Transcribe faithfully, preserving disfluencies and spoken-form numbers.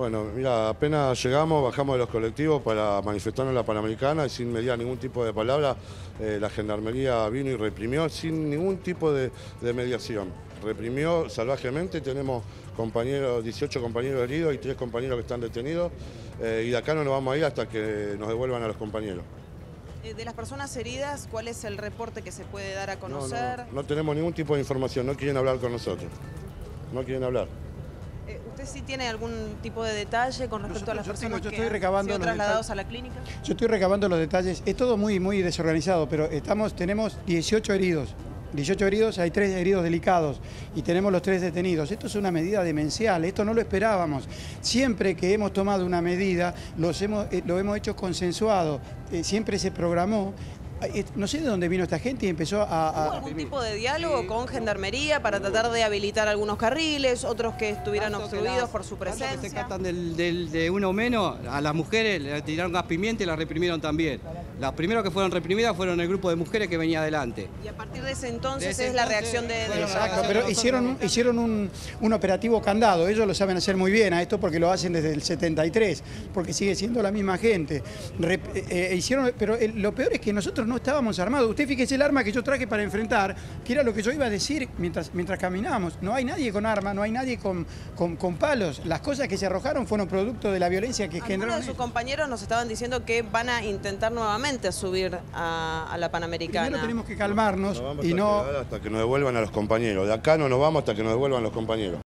Bueno, mira, apenas llegamos, bajamos de los colectivos para manifestarnos en la Panamericana y sin mediar ningún tipo de palabra, eh, la Gendarmería vino y reprimió sin ningún tipo de, de mediación. Reprimió salvajemente, tenemos compañeros, dieciocho compañeros heridos y tres compañeros que están detenidos, eh, y de acá no nos vamos a ir hasta que nos devuelvan a los compañeros. De las personas heridas, ¿cuál es el reporte que se puede dar a conocer? No, no, no tenemos ningún tipo de información, no quieren hablar con nosotros, no quieren hablar. ¿Usted sí tiene algún tipo de detalle con respecto Nosotros, a las yo personas tengo, yo que estoy han recabando sido los trasladados detalles. a la clínica? Yo estoy recabando los detalles. Es todo muy, muy desorganizado, pero estamos, tenemos dieciocho heridos. dieciocho heridos, hay tres heridos delicados y tenemos los tres detenidos. Esto es una medida demencial, esto no lo esperábamos. Siempre que hemos tomado una medida, los hemos, eh, lo hemos hecho consensuado, eh, siempre se programó. No sé de dónde vino esta gente y empezó a... a ¿Hubo algún tipo de diálogo con Gendarmería para tratar de habilitar algunos carriles, otros que estuvieran Tanto que obstruidos las- por su tanto que presencia? se captan del, del- de uno menos, a las mujeres le tiraron gas pimienta y las reprimieron también. Las primeros que fueron reprimidas fueron el grupo de mujeres que venía adelante. Y a partir de ese entonces De ese es la entonces, reacción de, de bueno, los Exacto, Exacto, pero nosotros hicieron, un, no- hicieron un, un operativo candado, ellos lo saben hacer muy bien a esto porque lo hacen desde el setenta y tres, porque sigue siendo la misma gente. Rep- eh, eh, hicieron, pero el- lo peor es que nosotros no estábamos armados. Usted fíjese el arma que yo traje para enfrentar, que era lo que yo iba a decir mientras, mientras caminábamos. No hay nadie con arma, no hay nadie con, con, con palos. Las cosas que se arrojaron fueron producto de la violencia que Algunos generaron de sus ellos. compañeros nos estaban diciendo que van a intentar nuevamente subir a, a la Panamericana. Primero tenemos que calmarnos Nos vamos y a no... quedar hasta que nos devuelvan a los compañeros. De acá no nos vamos hasta que nos devuelvan los compañeros.